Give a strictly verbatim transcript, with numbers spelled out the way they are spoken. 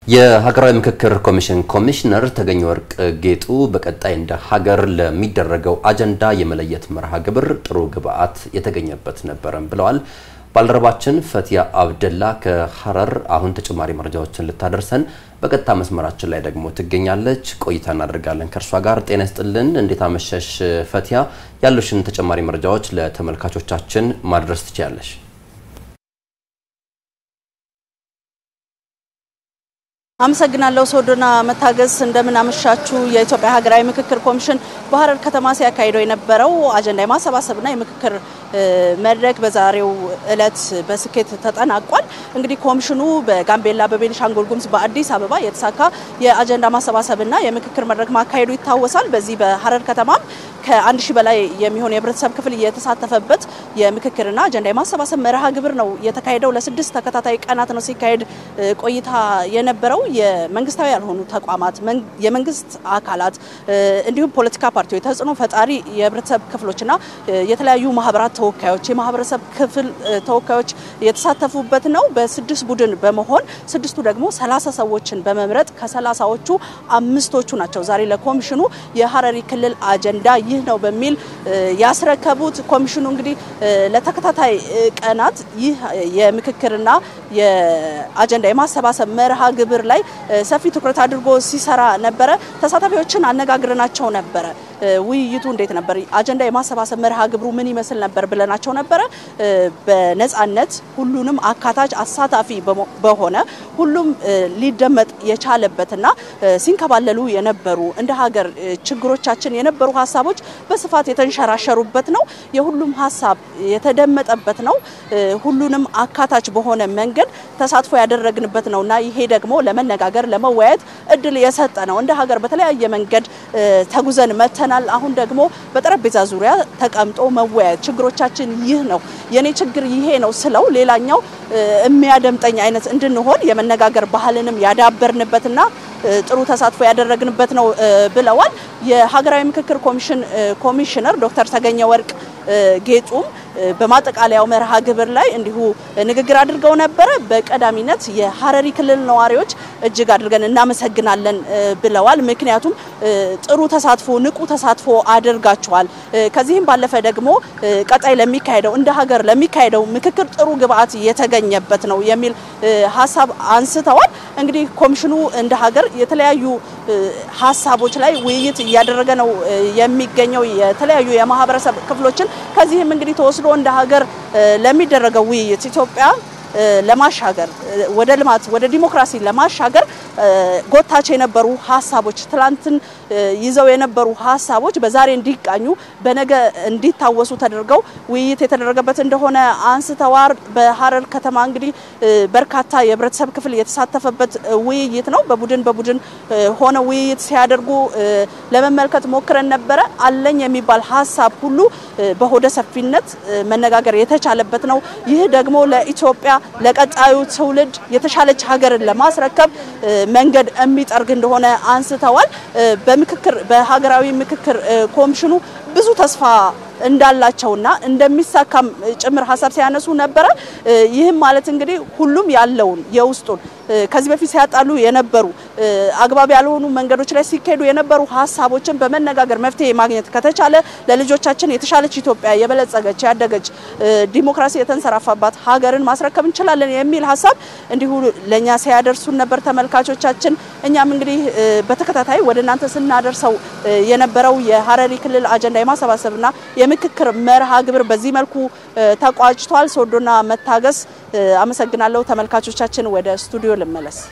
የሀገራዊ ምክክር ኮሚሽን ኮሚሽነር ተገኘ ወርቅ ጌጡ በቀጣይ እንደ ሀገር ለሚደረገው አጀንዳ የመለየት መርሃ ግብር ጥሩ ግብአት የተገኘበት ነበርም ብለዋል። ባልደረባችን ፈቲያ አብደላ ከሐረር አሁን ተጨማሪ መረጃዎችን ልታደርሰን በቀጥታ መስመራችን ላይ ደግሞ ትገኛለች። ቆይታ እናደርጋለን ከርሷ ጋር። ጤና ይስጥልን፣ እንዴት አመሸሽ ፈቲያ? ያሉሽን ተጨማሪ መረጃዎች ለተመልካቾቻችን ማድረስ ትችያለሽ? አመሰግናለሁ ሶዶና መታገስ። እንደምን አመሻችሁ። የኢትዮጵያ ሀገራዊ ምክክር ኮሚሽን በሐረር ከተማ ሲያካሂደው የነበረው አጀንዳ የማሰባሰብና የምክክር መድረክ በዛሬው ዕለት በስኬት ተጠናቋል። እንግዲህ ኮሚሽኑ በጋምቤላ፣ በቤኒሻንጉል ጉሙዝ፣ በአዲስ አበባ የተሳካ የአጀንዳ ማሰባሰብና የምክክር መድረክ ማካሄዱ ይታወሳል። በዚህ በሐረር ከተማም ከአንድ ሺህ በላይ የሚሆን የህብረተሰብ ክፍል የተሳተፈበት የምክክርና አጀንዳ የማሰባሰብ መርሃ ግብር ነው የተካሄደው። ለስድስት ተከታታይ ቀናት ነው ሲካሄድ ቆይታ የነበረው። የመንግስታዊ ያልሆኑ ተቋማት፣ የመንግስት አካላት እንዲሁም ፖለቲካ ፓርቲዎች፣ ተጽዕኖ ፈጣሪ የህብረተሰብ ክፍሎችና የተለያዩ ማህበራት ተወካዮች፣ የማህበረሰብ ክፍል ተወካዮች የተሳተፉበት ነው። በስድስት ቡድን በመሆን ስድስቱ ደግሞ ሰላሳ ሰዎችን በመምረጥ ከሰላሳዎቹ አምስቶቹ ናቸው ዛሬ ለኮሚሽኑ የሐረሪ ክልል አጀንዳ ይህ ነው በሚል ያስረከቡት። ኮሚሽኑ እንግዲህ ለተከታታይ ቀናት ይህ የምክክርና የአጀንዳ የማሰባሰብ መርሃ ግብር ላይ ሰፊ ትኩረት አድርጎ ሲሰራ ነበረ። ተሳታፊዎችን አነጋግረናቸው ነበረ። ውይይቱ እንዴት ነበር፣ አጀንዳ የማሰባሰብ መርሃ ግብሩ ምን ይመስል ነበር ብለናቸው ነበረ። በነጻነት ሁሉንም አካታች አሳታፊ በሆነ ሁሉም ሊደመጥ የቻለበትና ሲንከባለሉ የነበሩ እንደ ሀገር ችግሮቻችን የነበሩ ሀሳቦች በስፋት የተንሸራሸሩበት ነው። የሁሉም ሀሳብ የተደመጠበት ነው። ሁሉንም አካታች በሆነ መንገድ ተሳትፎ ያደረግንበት ነውና ይሄ ደግሞ ለመነጋገር ለመወያየት እድል የሰጠ ነው። እንደ ሀገር በተለያየ መንገድ ተጉዘን መተናል። አሁን ደግሞ በጠረጴዛ ዙሪያ ተቀምጦ መወያየት ችግሮቻችን ይህ ነው፣ የኔ ችግር ይሄ ነው ስለው ሌላኛው የሚያደምጠኝ አይነት እንድንሆን የመነጋገር ባህልንም ያዳበርንበትና ጥሩ ተሳትፎ ያደረግንበት ነው ብለዋል። የሀገራዊ ምክክር ኮሚሽን ኮሚሽነር ዶክተር ተገኘ ወርቅ ጌጡም በማጠቃለያው መርሃ ግብር ላይ እንዲሁ ንግግር አድርገው ነበር። በቀዳሚነት የሐረሪ ክልል ነዋሪዎች እጅግ አድርገን እናመሰግናለን ብለዋል። ምክንያቱም ጥሩ ተሳትፎ ንቁ ተሳትፎ አድርጋቸዋል። ከዚህም ባለፈ ደግሞ ቀጣይ ለሚካሄደው እንደ ሀገር ለሚካሄደው ምክክር ጥሩ ግብአት የተገኘበት ነው የሚል ሐሳብ አንስተዋል። እንግዲህ ኮሚሽኑ እንደ ሀገር የተለያዩ ሐሳቦች ላይ ውይይት እያደረገ ነው የሚገኘው የተለያዩ የማህበረሰብ ክፍሎችን። ከዚህም እንግዲህ ተወስዶ እንደ ሀገር ለሚደረገው ውይይት ኢትዮጵያ ለማሻገር ወደ ልማት ወደ ዲሞክራሲ ለማሻገር ጎታች የነበሩ ሐሳቦች ትላንትን ይዘው የነበሩ ሐሳቦች በዛሬ እንዲቃኙ በነገ እንዲታወሱ ተደርገው ውይይት የተደረገበት እንደሆነ አንስተዋል። በሐረር ከተማ እንግዲህ በርካታ የህብረተሰብ ክፍል የተሳተፈበት ውይይት ነው። በቡድን በቡድን ሆነ ውይይት ሲያደርጉ ለመመልከት ሞክረን ነበረ። አለኝ የሚባል ሐሳብ ሁሉ በሆደ ሰፊነት መነጋገር የተቻለበት ነው። ይህ ደግሞ ለኢትዮጵያ ለቀጣዩ ትውልድ የተሻለች ሀገርን ለማስረከብ መንገድ የሚጠርግ እንደሆነ አንስተዋል። በምክክር በሀገራዊ ምክክር ኮሚሽኑ ብዙ ተስፋ እንዳላቸውና እንደሚሳካም ጭምር ሐሳብ ሲያነሱ ነበር። ይህም ማለት እንግዲህ ሁሉም ያለውን የውስጡን ከዚህ በፊት ሲያጣሉ የነበሩ አግባብ ያልሆኑ መንገዶች ላይ ሲካሄዱ የነበሩ ሐሳቦችን በመነጋገር መፍትሄ ማግኘት ከተቻለ ለልጆቻችን የተሻለች ኢትዮጵያ የበለጸገች ያደገች ዲሞክራሲ የተንሰራፋባት ሀገርን ማስረከብ እንችላለን የሚል ሐሳብ እንዲሁ ለኛ ሲያደርሱን ነበር ተመልካቾቻችን። እኛም እንግዲህ በተከታታይ ወደናንተ ስናደርሰው የነበረው የሐረሪ ክልል አጀንዳ የማሰባሰብና የምክክር መርሃ ግብር በዚህ መልኩ ተቋጭቷል። ሶዶና መታገስ አመሰግናለሁ። ተመልካቾቻችን ወደ ስቱዲዮ ልመለስ።